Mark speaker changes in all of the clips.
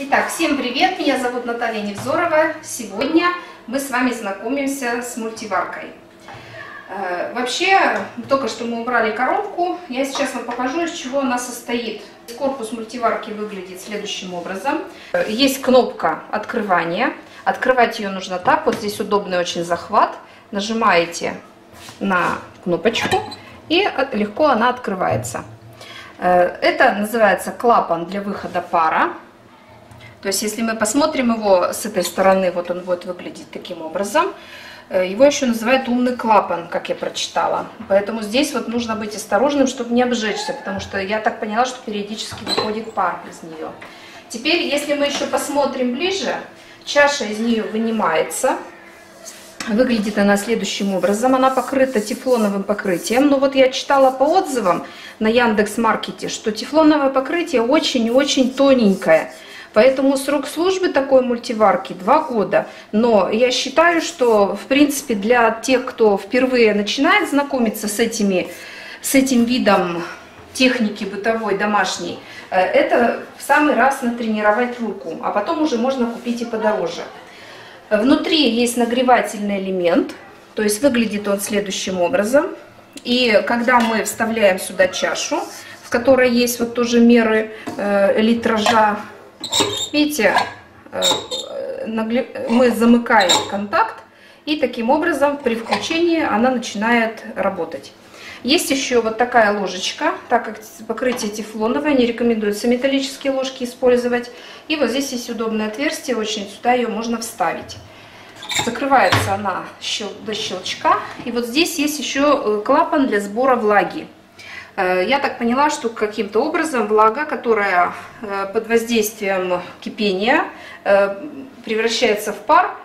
Speaker 1: Итак, всем привет! Меня зовут Наталья Невзорова. Сегодня мы с вами знакомимся с мультиваркой. Вообще, только что мы убрали коробку. Я сейчас вам покажу, из чего она состоит. Корпус мультиварки выглядит следующим образом. Есть кнопка открывания. Открывать ее нужно так. Вот здесь удобный очень захват. Нажимаете на кнопочку и легко она открывается. Это называется клапан для выхода пара. То есть, если мы посмотрим его с этой стороны, вот он будет выглядеть таким образом. Его еще называют умный клапан, как я прочитала. Поэтому здесь вот нужно быть осторожным, чтобы не обжечься, потому что я так поняла, что периодически выходит пар из нее. Теперь, если мы еще посмотрим ближе, чаша из нее вынимается. Выглядит она следующим образом. Она покрыта тефлоновым покрытием. Но вот я читала по отзывам на Яндекс.Маркете, что тефлоновое покрытие очень и очень тоненькое. Поэтому срок службы такой мультиварки 2 года. Но я считаю, что в принципе для тех, кто впервые начинает знакомиться с этим видом техники бытовой, домашней, это в самый раз натренировать руку. А потом уже можно купить и подороже. Внутри есть нагревательный элемент, то есть выглядит он следующим образом. И когда мы вставляем сюда чашу, в которой есть вот тоже меры литража, видите, мы замыкаем контакт, и таким образом при включении она начинает работать. Есть еще вот такая ложечка, так как покрытие тефлоновое, не рекомендуется металлические ложки использовать. И вот здесь есть удобное отверстие, очень сюда ее можно вставить. Закрывается она до щелчка. И вот здесь есть еще клапан для сбора влаги. Я так поняла, что каким-то образом влага, которая под воздействием кипения превращается в пар,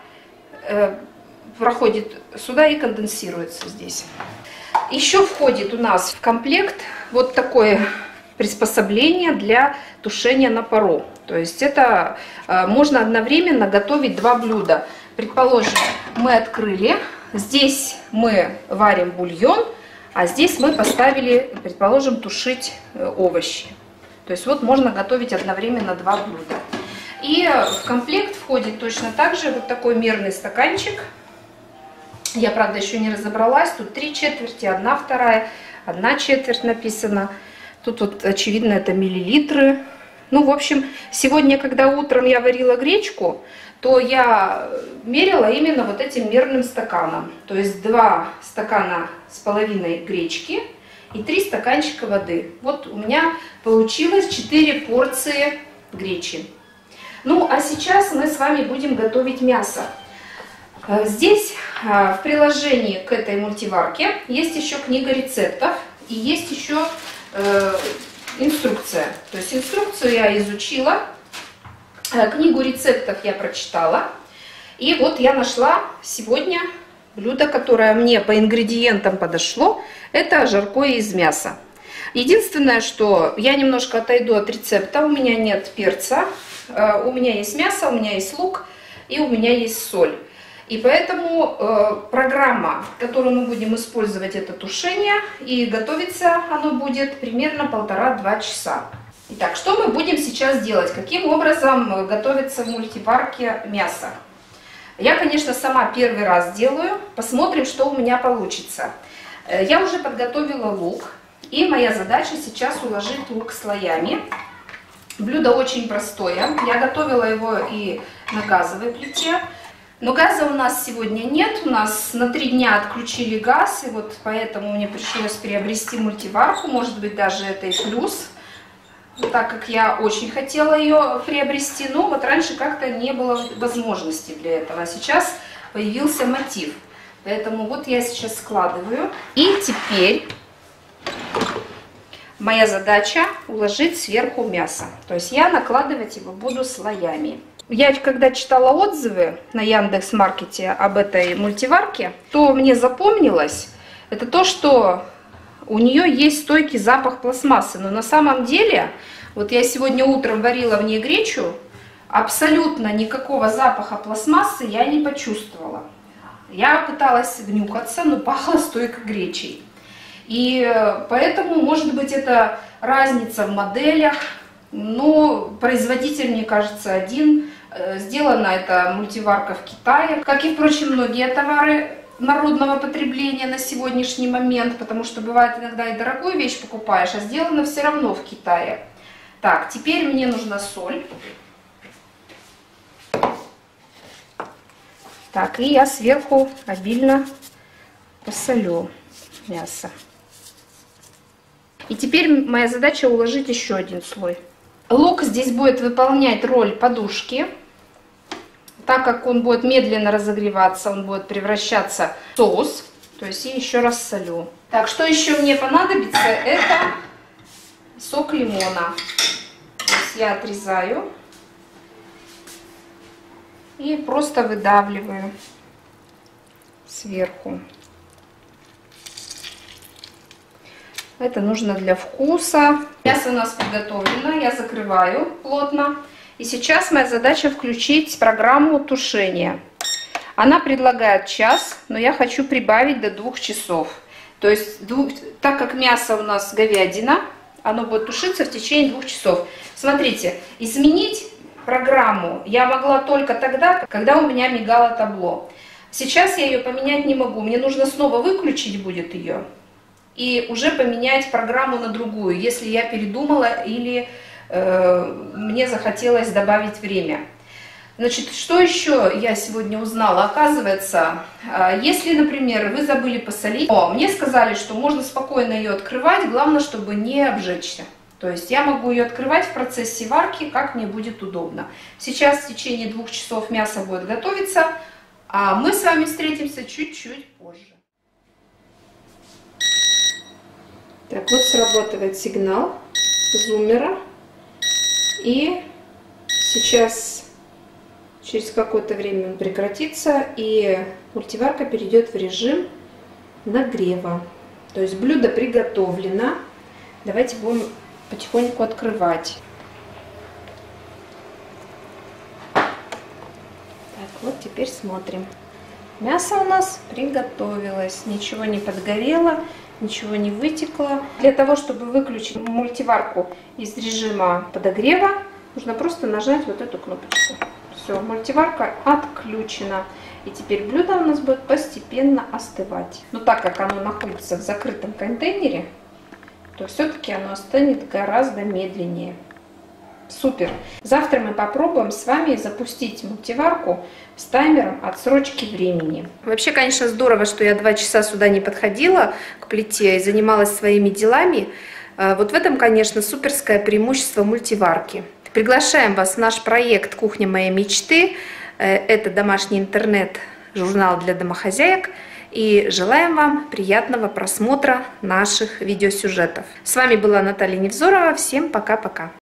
Speaker 1: проходит сюда и конденсируется здесь. Еще входит у нас в комплект вот такое приспособление для тушения на пару. То есть это можно одновременно готовить 2 блюда. Предположим, мы открыли, здесь мы варим бульон, а здесь мы поставили, предположим, тушить овощи. То есть вот можно готовить одновременно 2 блюда. И в комплект входит точно так же вот такой мерный стаканчик. Я, правда, еще не разобралась. Тут 3/4, 1/2, 1/4 написано. Тут вот, очевидно, это миллилитры. Ну, в общем, сегодня, когда утром я варила гречку, то я мерила именно вот этим мерным стаканом. То есть 2,5 стакана гречки и 3 стаканчика воды. Вот у меня получилось 4 порции гречи. Ну, а сейчас мы с вами будем готовить мясо. Здесь в приложении к этой мультиварке есть еще книга рецептов и есть еще инструкция. То есть инструкцию я изучила, книгу рецептов я прочитала. И вот я нашла сегодня блюдо, которое мне по ингредиентам подошло. Это жаркое из мяса. Единственное, что я немножко отойду от рецепта. У меня нет перца, у меня есть мясо, у меня есть лук и у меня есть соль. И поэтому программа, которую мы будем использовать, это тушение. И готовиться оно будет примерно 1,5–2 часа. Итак, что мы будем сейчас делать? Каким образом готовится в мультиварке мясо? Я, конечно, сама первый раз делаю. Посмотрим, что у меня получится. Я уже подготовила лук. И моя задача сейчас уложить лук слоями. Блюдо очень простое. Я готовила его и на газовой плите. Но газа у нас сегодня нет, у нас на 3 дня отключили газ, и вот поэтому мне пришлось приобрести мультиварку, может быть даже это и плюс, так как я очень хотела ее приобрести, но вот раньше как-то не было возможности для этого, а сейчас появился мотив. Поэтому вот я сейчас складываю, и теперь моя задача уложить сверху мясо, то есть я накладывать его буду слоями. Я когда читала отзывы на Яндекс.Маркете об этой мультиварке, то мне запомнилось, это то, что у нее есть стойкий запах пластмассы. Но на самом деле, вот я сегодня утром варила в ней гречу, абсолютно никакого запаха пластмассы я не почувствовала. Я пыталась внюхаться, но пахло стойко гречей. И поэтому, может быть, это разница в моделях, но производитель, мне кажется, один. Сделана эта мультиварка в Китае, как и, впрочем, многие товары народного потребления на сегодняшний момент, потому что бывает иногда и дорогую вещь покупаешь, а сделано все равно в Китае. Так, теперь мне нужна соль. Так, и я сверху обильно посолю мясо. И теперь моя задача уложить еще один слой. Лук здесь будет выполнять роль подушки. Так как он будет медленно разогреваться, он будет превращаться в соус. То есть и еще раз солю. Так, что еще мне понадобится, это сок лимона. То есть я отрезаю и просто выдавливаю сверху. Это нужно для вкуса. Мясо у нас приготовлено, я закрываю плотно. И сейчас моя задача включить программу тушения. Она предлагает час, но я хочу прибавить до 2 часов. То есть, так как мясо у нас говядина, оно будет тушиться в течение 2 часов. Смотрите, изменить программу я могла только тогда, когда у меня мигало табло. Сейчас я ее поменять не могу. Мне нужно снова выключить будет ее и уже поменять программу на другую, если я передумала или мне захотелось добавить время. Значит, что еще я сегодня узнала? Оказывается, если, например, вы забыли посолить, мне сказали, что можно спокойно ее открывать, главное, чтобы не обжечься. То есть я могу ее открывать в процессе варки, как мне будет удобно. Сейчас в течение 2 часов мясо будет готовиться, а мы с вами встретимся чуть-чуть позже. Так, вот срабатывает сигнал зуммера. И сейчас через какое-то время он прекратится, и мультиварка перейдет в режим нагрева. То есть блюдо приготовлено. Давайте будем потихоньку открывать. Так, вот теперь смотрим. Мясо у нас приготовилось, ничего не подгорело, ничего не вытекло. Для того, чтобы выключить мультиварку из режима подогрева, нужно просто нажать вот эту кнопочку. Все, мультиварка отключена. И теперь блюдо у нас будет постепенно остывать. Но так как оно находится в закрытом контейнере, то все-таки оно остынет гораздо медленнее. Супер! Завтра мы попробуем с вами запустить мультиварку с таймером отсрочки времени. Вообще, конечно, здорово, что я 2 часа сюда не подходила к плите и занималась своими делами. Вот в этом, конечно, суперское преимущество мультиварки. Приглашаем вас в наш проект «Кухня моей мечты». Это домашний интернет-журнал для домохозяек. И желаем вам приятного просмотра наших видеосюжетов. С вами была Наталья Невзорова. Всем пока-пока.